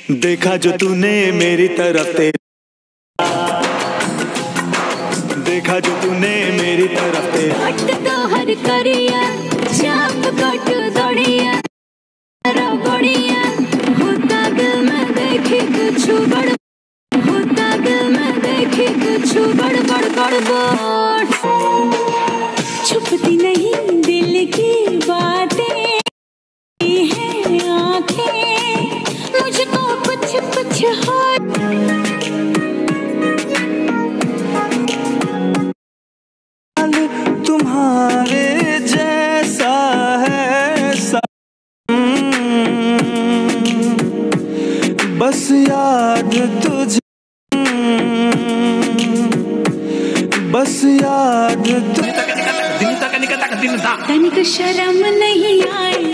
देखा जो तूने मेरी तरफ देखा जो तूने मेरी तरफ तो हर करिया चाप कट दौड़िया बढ़िया होता दिल में देखी कुछ बड़ होता दिल में देखी कुछ बड़ छुपती नहीं दिल की बातें हैं आंखें मुझको कुछ कुछ हो तुम्हारे जैसा है बस याद तुझे बस याद तनिक शर्म नहीं आई